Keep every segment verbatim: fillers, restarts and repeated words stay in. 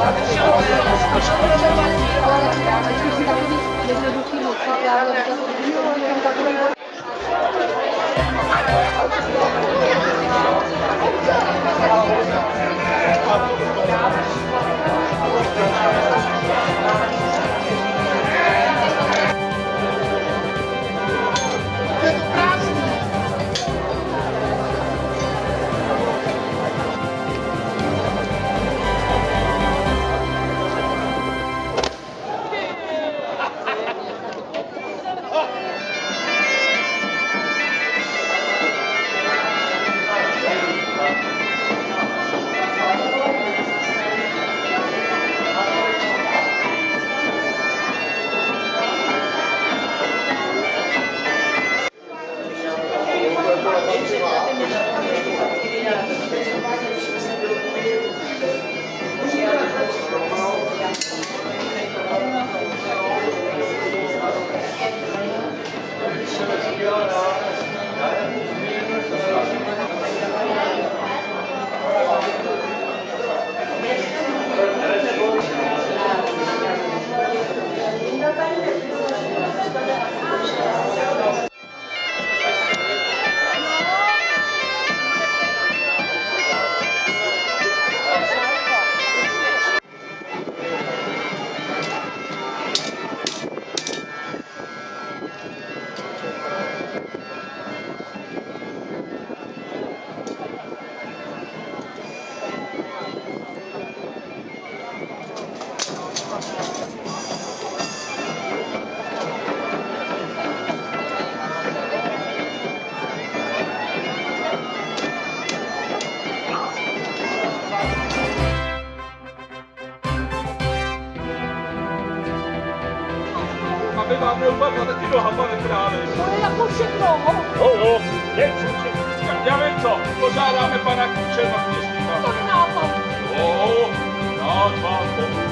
Aby vám neupadla taky noha, pane králi. To je jako všechno. Jo, jo, něco všechno. Já vím co, požádáme pana Kučerva kněžníka. To je nápad. Jo, rád vám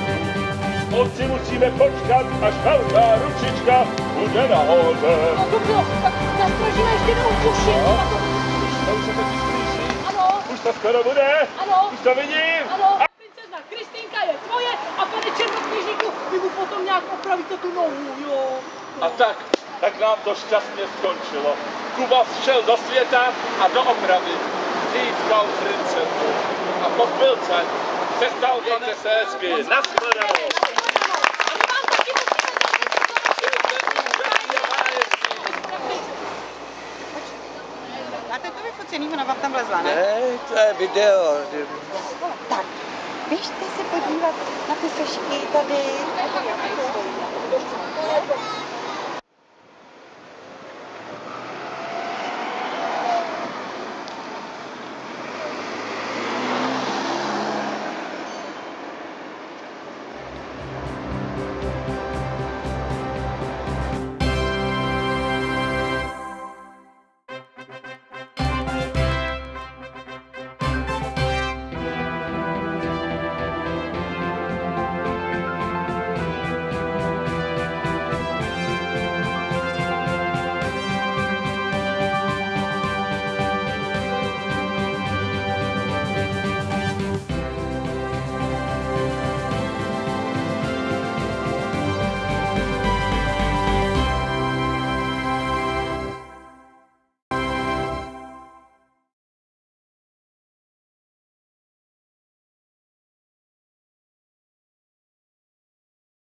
to. Otci musíme počkat, až velká ručička bude nahoře. No dobře, tak zastražíme ještě jednou kuši. To už se totiž blíží. Ano. Už to skoro bude. Ano. Už to vidím. Ano. Princezna Kristýnka je tvoje a pane černokněžníku, vy mu potom nějak opravíte tu nohu, jo. A tak, tak nám to šťastně skončilo. Kuba šel do světa a do opravy. Získal princezu. A po chvilce přestal to se hezky. Nashledanou. Máte to vyfocený, ona vám tam vlezla, ne? Ne, to je video. Tak, běžte se podívat na ty sošky tady.